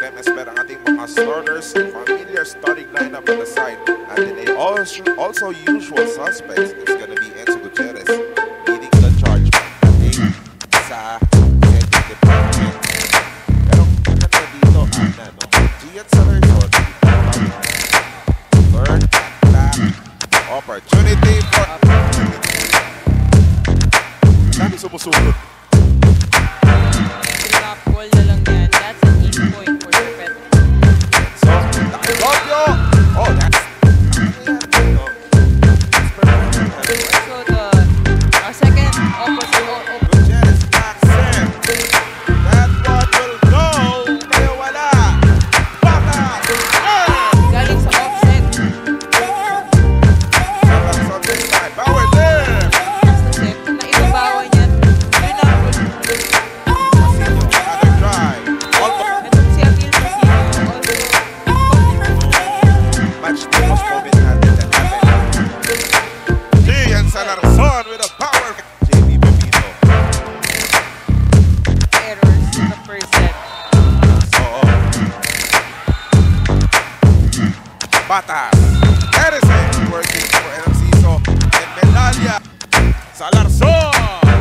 MSB ang ating mga starters. Familiar starting lineup on the side. Ateneo also usual suspects. It's gonna be Gutierrez leading the charge. Sa second department. Pero maganda dito Jian Salarzon. Third attack. Opportunity for dami sumusunod. Wall na lang yan. That's an 8 point for perpetual. So, nakagopyo! Oh, that's... So, the second opposite... Gutierrez back set. That one will go. Kaya wala. Batas! Galing sa offset. Salarzon this time. Power there! Step na ibabawan yan. Yun ang Another drive. itong si Ateneo also Match the most moment natin that happened. Jian Salarzon with a power. JB Bamito. errors in the first set. Batas. Edison working for MC So and medalya. Salarzon.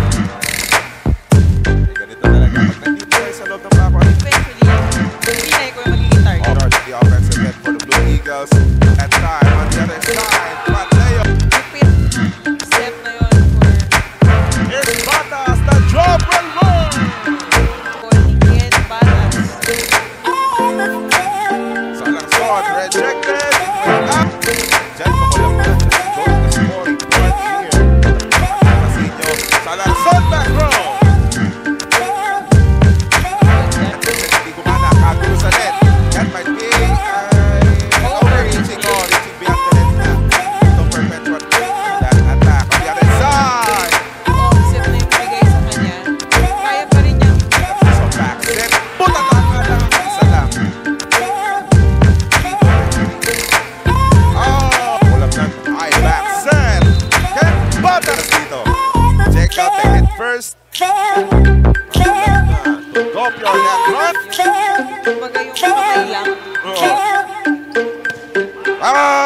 Ganito talaga. Pag nandito tayo sa loob ng bako. Eventually, pinay ko yung magiging target. Charge the offensive end for the Blue Eagles. And time on the other side. Ateneo. Lupit step na yun Here's Batas. The drop will roll. for again Batas. Salarzon rejected. Jian pakulang na. Just join the scoring point here. Salarzon back row. Hindi gumana. Kagulo sa net. That might be overreaching. Reaching beyond the net na. Itong perpetual. That attack on the other side. Offset na yung bigay sa kanya. Kaya pa rin niya. So back step. Putataka lang. Isa lang. Oh, pull up ng eye back set. Ken Batas dito. Check out the hit first. Go pure net run. Kumbaga yung patay lang. Ah!